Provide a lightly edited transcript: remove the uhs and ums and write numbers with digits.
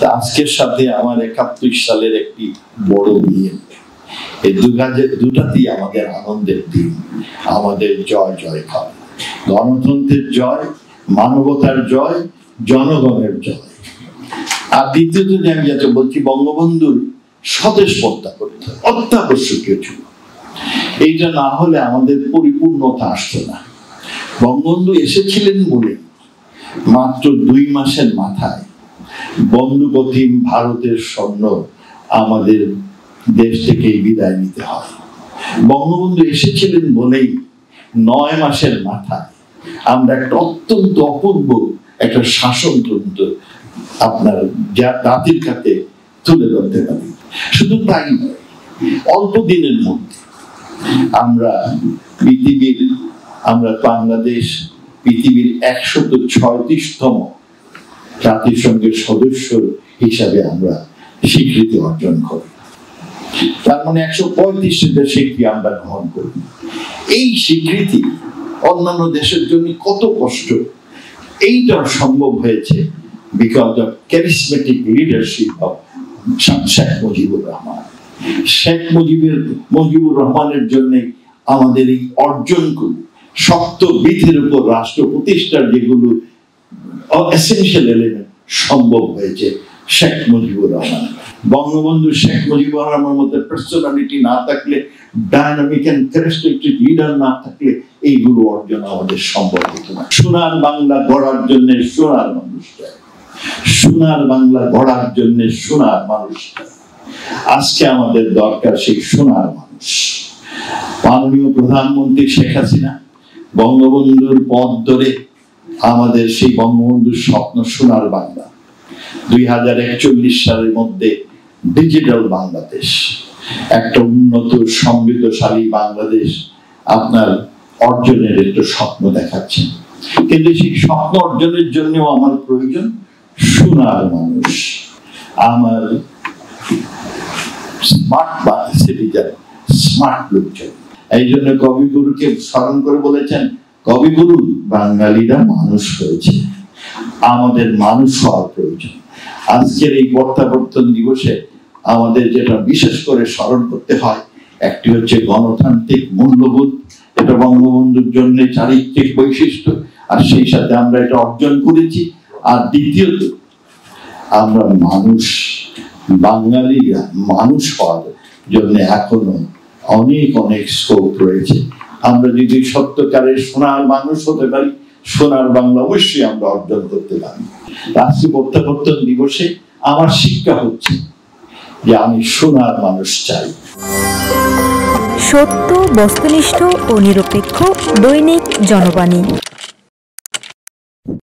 আজকের সাথে আমার 71 সালের একটি বড় বিয়ে, এই দুটাতেই আমাদের আনন্দের দিন, আমাদের জয় জয়কার, গণতন্ত্রের জয়, মানবতার জয়, জনগণের জয়। আর দ্বিতীয়ত যে আমি যাতে বলছি, বঙ্গবন্ধুর স্বদেশ প্রত্যাবর্তন করতে অত্যাবশ্যকীয় ছিল। এইটা না হলে আমাদের পরিপূর্ণতা আসতো না। বঙ্গবন্ধু এসেছিলেন বলে মাত্র 2 মাসের মাথায় বন্ধুপ্রতিম ভারতের সৈন্য আমাদের দেশ থেকে বিদায় নিতে হয়। বঙ্গবন্ধু এসেছিলেন বলেই 9 মাসের মাথায় আমরা একটা অত্যন্ত অপূর্ব একটা শাসনতন্ত্র আপনার জাতির কাছে তুলে ধরতে পারি। শুধু তাই নয়, অল্প দিনের মধ্যে আমরা বাংলাদেশ পৃথিবীর 136তম জাতিসংঘের সদস্য হিসাবে আমরা স্বীকৃতি অর্জন করি। তার মানে 135টা স্বীকৃতি আমরা গ্রহণ করি। এই স্বীকৃতি অন্যান্য দেশের জন্য কত কষ্ট, এইটা সম্ভব হয়েছে because of charismatic leadership of Sheikh Mujibur Rahman. Sheikh Mujibur রহমানের জন্য আমাদের এই অর্জনগুলো, শক্ত ভিতের উপর রাষ্ট্র প্রতিষ্ঠার যেগুলো এসেনশিয়াল এলিমেন্ট সম্ভব হয়েছে শেখ মুজিবুর রহমান। বঙ্গবন্ধু শেখ মুজিবুর রহমানের মধ্যে পার্সোনালিটি না থাকলে, ডায়নামিক এন্ড ক্যারেক্টারিস্টিক লিডার না থাকলে এইগুলো অর্জন আমাদের সম্ভব হতো না। সোনার বাংলা গড়ার জন্য সোনার মানুষ চাই, সোনার বাংলা গড়ার জন্য সোনার মানুষ চাই। আজকে আমাদের দরকার সেই সোনার মানুষ। মাননীয় প্রধানমন্ত্রী শেখ হাসিনা বঙ্গবন্ধুর পথ ধরে আমাদের সেই বঙ্গবন্ধুর স্বপ্ন সোনার বাংলা, 2041 সালের মধ্যে ডিজিটাল বাংলাদেশ, একটা উন্নত সমৃদ্ধশালী বাংলাদেশ আপনার অর্জনের একটা স্বপ্ন দেখাচ্ছেন। কিন্তু সেই স্বপ্ন অর্জনের জন্য আমার প্রয়োজন সোনার মানুষ, আমার স্মার্ট সিটিজেন, স্মার্ট লোকজন। এই জন্য কবিগুরুকে স্মরণ করে বলেছেন, কবিগুরু বাঙালিরা মানুষ হয়েছে, আমাদের মানুষ হওয়ার প্রয়োজন। আজকের এই প্রত্যাবর্তন দিবসে আমাদের যেটা বিশেষ করে স্মরণ করতে হয়, একটি হচ্ছে গণতান্ত্রিক মূল্যবোধ, এটা বঙ্গবন্ধুর জন্য চারিত্রিক বৈশিষ্ট্য, আর সেই সাথে আমরা এটা অর্জন করেছি। আর দ্বিতীয়ত আমরা মানুষ, বাঙালিরা মানুষ হওয়ার জন্য এখনো অনেক অনেক স্কোপ রয়েছে। আমরা যদি সত্যকারের সোনার মানুষ হতে পারি, সোনার বাংলা অবশ্যই আমরা অর্জন করতে পারি। রাষ্ট্রীয় প্রত্যাবর্তন দিবসে আমার শিক্ষা হচ্ছে যে আমি সোনার মানুষ চাই। সত্য, বস্তুনিষ্ঠ ও নিরপেক্ষ দৈনিক জনবাণী।